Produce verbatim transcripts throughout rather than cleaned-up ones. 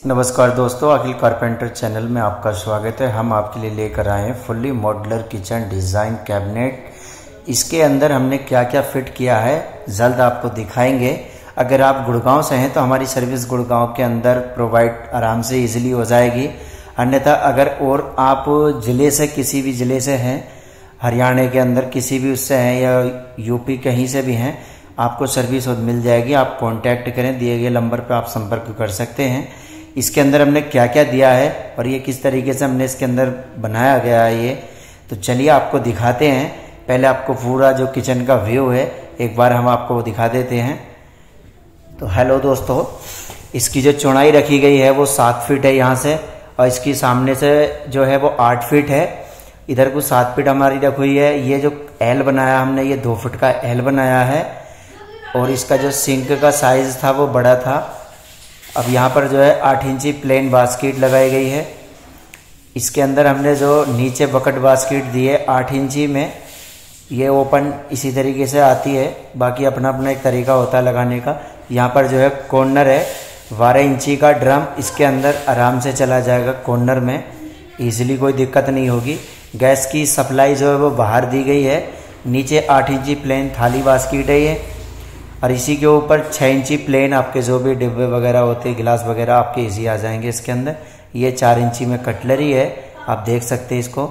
नमस्कार दोस्तों, अखिल carpenter channel में आपका स्वागत है। हम आपके लिए लेकर आए हैं fully modular kitchen design cabinet. इसके अंदर हमने क्या क्या फिट किया है जल्द आपको दिखाएंगे। अगर आप गुड़गांव से हैं तो हमारी सर्विस गुड़गांव के अंदर प्रोवाइड आराम से इजीली हो जाएगी। अन्यथा अगर और आप ज़िले से किसी भी ज़िले से हैं, हरियाणा के अंदर किसी भी उससे हैं या यूपी कहीं से भी हैं, आपको सर्विस मिल जाएगी। आप कांटेक्ट करें, दिए गए नंबर पर आप संपर्क कर सकते हैं। इसके अंदर हमने क्या क्या दिया है और ये किस तरीके से हमने इसके अंदर बनाया गया है, ये तो चलिए आपको दिखाते हैं। पहले आपको पूरा जो किचन का व्यू है एक बार हम आपको दिखा देते हैं। तो हेलो दोस्तों, इसकी जो चौड़ाई रखी गई है वो सात फीट है यहाँ से, और इसकी सामने से जो है वो आठ फीट है। इधर को सात फीट हमारी रखी हुई है। ये जो एल बनाया हमने, ये दो फुट का एल बनाया है, और इसका जो सिंक का साइज था वो बड़ा था। अब यहाँ पर जो है आठ इंची प्लेन बास्केट लगाई गई है। इसके अंदर हमने जो नीचे बकेट बास्केट दी है आठ इंची में, ये ओपन इसी तरीके से आती है। बाकी अपना अपना एक तरीका होता है लगाने का। यहाँ पर जो है कॉर्नर है बारह इंची का ड्रम, इसके अंदर आराम से चला जाएगा कॉर्नर में, इजीली कोई दिक्कत नहीं होगी। गैस की सप्लाई जो है वो बाहर दी गई है। नीचे आठ इंची प्लेन थाली बास्केट है ये, और इसी के ऊपर छः इंची प्लेन आपके जो भी डिब्बे वगैरह होते हैं, गिलास वगैरह आपके इजी आ जाएंगे इसके अंदर। ये चार इंची में कटलरी है, आप देख सकते हैं इसको।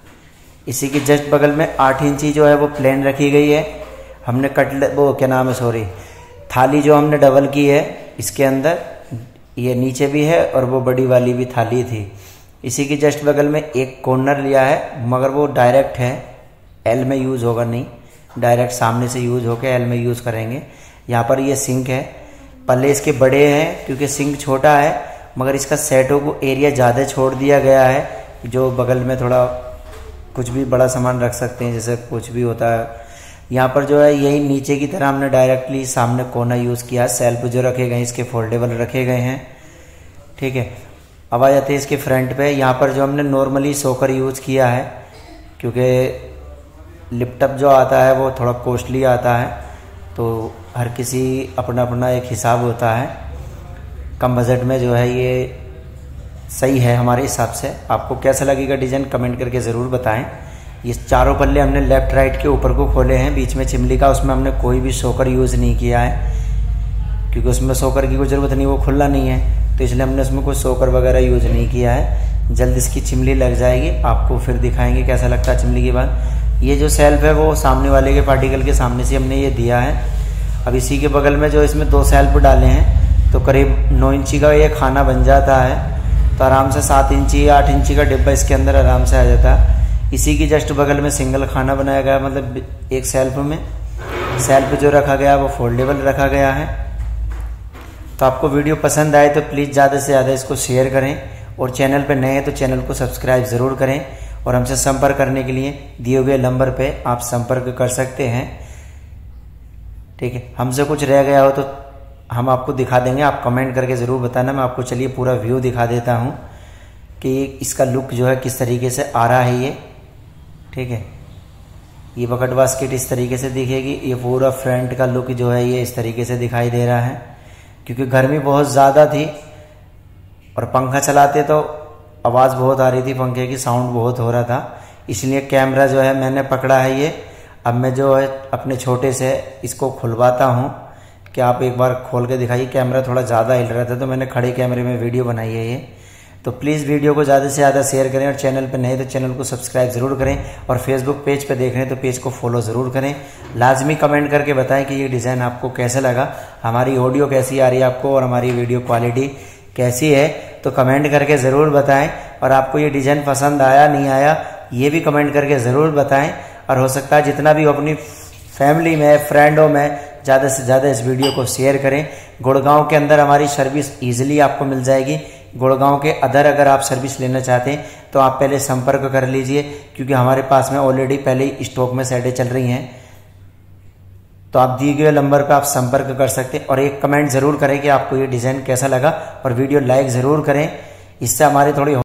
इसी के जस्ट बगल में आठ इंची जो है वो प्लेन रखी गई है। हमने कटल वो क्या नाम है सॉरी थाली जो हमने डबल की है इसके अंदर, ये नीचे भी है और वो बड़ी वाली भी थाली थी। इसी के जस्ट बगल में एक कॉर्नर लिया है, मगर वो डायरेक्ट है, एल में यूज़ होगा नहीं, डायरेक्ट सामने से यूज़ होकर एल में यूज़ करेंगे। यहाँ पर ये सिंक है, पल्ले इसके बड़े हैं क्योंकि सिंक छोटा है, मगर इसका सेटों को एरिया ज़्यादा छोड़ दिया गया है। जो बगल में थोड़ा कुछ भी बड़ा सामान रख सकते हैं, जैसे कुछ भी होता है। यहाँ पर जो है यही नीचे की तरह हमने डायरेक्टली सामने कोना यूज़ किया है। सेल्फ जो रखे गए इसके फोल्डेबल रखे गए हैं, ठीक है। अब आ जाते हैं इसके फ्रंट पे। यहाँ पर जो हमने नॉर्मली सोकर यूज़ किया है, क्योंकि लिपटअप जो आता है वो थोड़ा कॉस्टली आता है, तो हर किसी अपना अपना एक हिसाब होता है। कम बजट में जो है ये सही है हमारे हिसाब से। आपको कैसा लगेगा डिज़ाइन कमेंट करके ज़रूर बताएं। ये चारों पल्ले हमने लेफ़्ट राइट के ऊपर को खोले हैं, बीच में चिमली का, उसमें हमने कोई भी सोकर यूज़ नहीं किया है, क्योंकि उसमें सोकर की कोई ज़रूरत नहीं, वो खुला नहीं है, तो इसलिए हमने उसमें कोई सोकर वगैरह यूज़ नहीं किया है। जल्द इसकी चिमली लग जाएगी, आपको फिर दिखाएंगे कैसा लगता है चिमली के बाद। ये जो सेल्फ है वो सामने वाले के पार्टिकल के सामने से हमने ये दिया है। अब इसी के बगल में जो इसमें दो सेल्फ डाले हैं, तो करीब नौ इंची का ये खाना बन जाता है। तो आराम से सात इंची या आठ इंची का डिब्बा इसके अंदर आराम से आ जाता है। इसी की जस्ट बगल में सिंगल खाना बनाया गया, मतलब एक सेल्फ में सेल्फ जो रखा गया वो फोल्डेबल रखा गया है। तो आपको वीडियो पसंद आए तो प्लीज़ ज़्यादा से ज़्यादा इसको शेयर करें, और चैनल पर नए हैं तो चैनल को सब्सक्राइब ज़रूर करें। और हमसे संपर्क करने के लिए दिए हुए नंबर पे आप संपर्क कर सकते हैं, ठीक है। हमसे कुछ रह गया हो तो हम आपको दिखा देंगे, आप कमेंट करके ज़रूर बताना। मैं आपको चलिए पूरा व्यू दिखा देता हूँ कि इसका लुक जो है किस तरीके से आ रहा है ये, ठीक है। ये बकेट बास्केट इस तरीके से दिखेगी। ये पूरा फ्रंट का लुक जो है ये इस तरीके से दिखाई दे रहा है, क्योंकि गर्मी बहुत ज़्यादा थी और पंखा चलाते तो आवाज़ बहुत आ रही थी, पंखे की साउंड बहुत हो रहा था, इसलिए कैमरा जो है मैंने पकड़ा है ये। अब मैं जो है अपने छोटे से इसको खुलवाता हूँ कि आप एक बार खोल के दिखाइए। कैमरा थोड़ा ज़्यादा हिल रहा था तो मैंने खड़े कैमरे में वीडियो बनाई है ये। तो प्लीज़ वीडियो को ज़्यादा से ज़्यादा शेयर करें, और चैनल पर नए तो चैनल को सब्सक्राइब ज़रूर करें, और फेसबुक पेज पर देख रहे हैं तो पेज को फॉलो ज़रूर करें। लाजमी कमेंट करके बताएं कि ये डिज़ाइन आपको कैसा लगा, हमारी ऑडियो कैसी आ रही है आपको, और हमारी वीडियो क्वालिटी कैसी है, तो कमेंट करके ज़रूर बताएं। और आपको ये डिज़ाइन पसंद आया नहीं आया ये भी कमेंट करके ज़रूर बताएं। और हो सकता है जितना भी अपनी फैमिली में, फ्रेंडों में ज़्यादा से ज़्यादा इस वीडियो को शेयर करें। गुड़गांव के अंदर हमारी सर्विस ईजिली आपको मिल जाएगी। गुड़गांव के अदर अगर आप सर्विस लेना चाहते हैं तो आप पहले संपर्क कर लीजिए, क्योंकि हमारे पास में ऑलरेडी पहले ही स्टॉक में सेटें चल रही हैं। तो आप दिए गए नंबर पर आप संपर्क कर सकते हैं, और एक कमेंट ज़रूर करें कि आपको ये डिज़ाइन कैसा लगा, और वीडियो लाइक ज़रूर करें। इससे हमारी थोड़ी